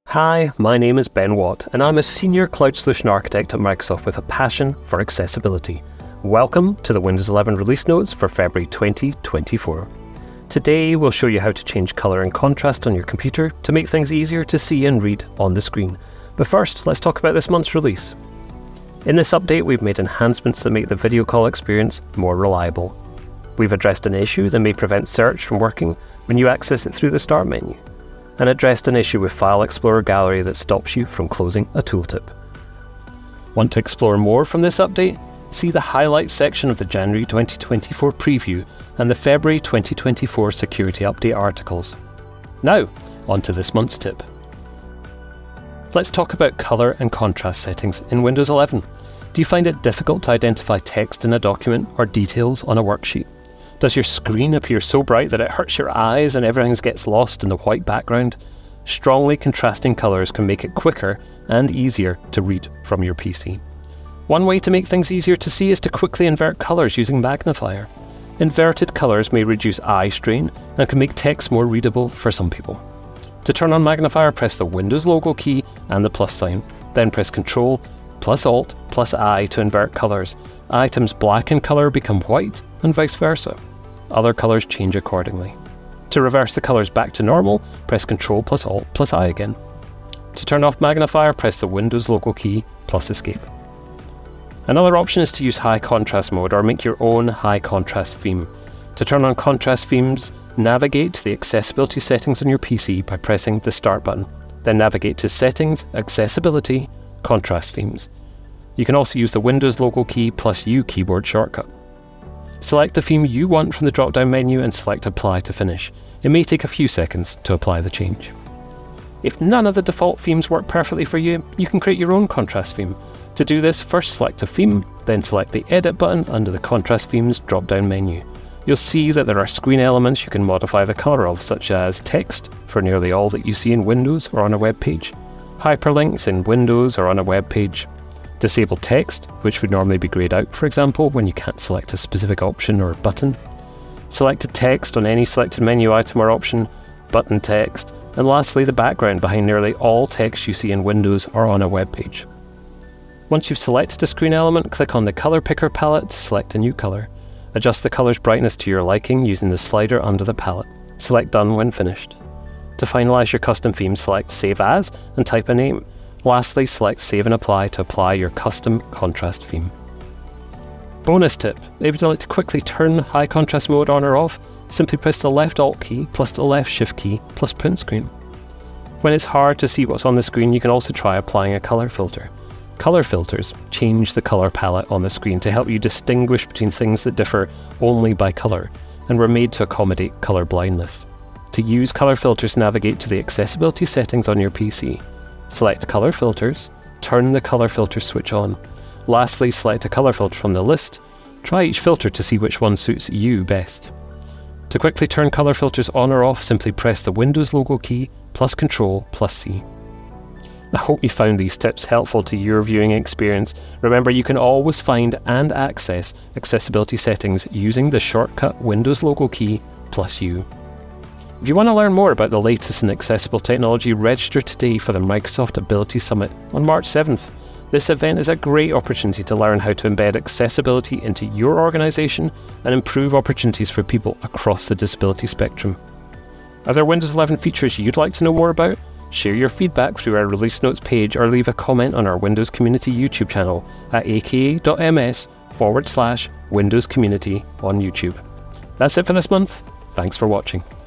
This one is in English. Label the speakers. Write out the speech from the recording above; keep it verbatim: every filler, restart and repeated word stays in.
Speaker 1: Hi, my name is Ben Watt, and I'm a Senior Cloud Solution Architect at Microsoft with a passion for accessibility. Welcome to the Windows eleven release notes for February twenty twenty-four. Today we'll show you how to change colour and contrast on your computer to make things easier to see and read on the screen. But first, let's talk about this month's release. In this update, we've made enhancements that make the video call experience more reliable. We've addressed an issue that may prevent search from working when you access it through the Start menu, and addressed an issue with File Explorer Gallery that stops you from closing a tooltip. Want to explore more from this update? See the highlights section of the January twenty twenty-four preview and the February twenty twenty-four security update articles. Now, on to this month's tip. Let's talk about colour and contrast settings in Windows eleven. Do you find it difficult to identify text in a document or details on a worksheet? Does your screen appear so bright that it hurts your eyes and everything gets lost in the white background? Strongly contrasting colours can make it quicker and easier to read from your P C. One way to make things easier to see is to quickly invert colours using magnifier. Inverted colours may reduce eye strain and can make text more readable for some people. To turn on magnifier, press the Windows logo key and the plus sign, then press Control plus Alt plus I to invert colours. Items black in colour become white and vice versa. Other colours change accordingly. To reverse the colours back to normal, press Control plus Alt plus I again. To turn off magnifier, press the Windows logo key plus Escape. Another option is to use high contrast mode or make your own high contrast theme. To turn on contrast themes, navigate to the accessibility settings on your P C by pressing the Start button. Then navigate to Settings, Accessibility, Contrast Themes. You can also use the Windows logo key plus U keyboard shortcut. Select the theme you want from the drop-down menu and select Apply to finish. It may take a few seconds to apply the change. If none of the default themes work perfectly for you, you can create your own contrast theme. To do this, first select a theme, then select the Edit button under the Contrast Themes drop-down menu. You'll see that there are screen elements you can modify the colour of, such as text for nearly all that you see in Windows or on a web page, hyperlinks in Windows or on a web page, disable text, which would normally be greyed out, for example, when you can't select a specific option or button, selected text on any selected menu item or option, button text, and lastly the background behind nearly all text you see in Windows or on a web page. Once you've selected a screen element, click on the Colour Picker palette to select a new colour. Adjust the colour's brightness to your liking using the slider under the palette. Select Done when finished. To finalise your custom theme, select Save As and type a name. Lastly, select Save and Apply to apply your custom contrast theme. Bonus tip: if you'd like to quickly turn high contrast mode on or off, simply press the left Alt key plus the left Shift key plus print screen. When it's hard to see what's on the screen, you can also try applying a colour filter. Colour filters change the colour palette on the screen to help you distinguish between things that differ only by colour, and were made to accommodate colour blindness. To use colour filters, navigate to the accessibility settings on your P C. Select Colour Filters, turn the colour filter switch on. Lastly, select a colour filter from the list. Try each filter to see which one suits you best. To quickly turn colour filters on or off, simply press the Windows logo key plus Control plus C. I hope you found these tips helpful to your viewing experience. Remember, you can always find and access accessibility settings using the shortcut Windows logo key plus U. If you want to learn more about the latest in accessible technology, register today for the Microsoft Ability Summit on March seventh. This event is a great opportunity to learn how to embed accessibility into your organisation and improve opportunities for people across the disability spectrum. Are there Windows eleven features you'd like to know more about? Share your feedback through our release notes page or leave a comment on our Windows Community YouTube channel at aka.ms forward slash Windows Community on YouTube. That's it for this month. Thanks for watching.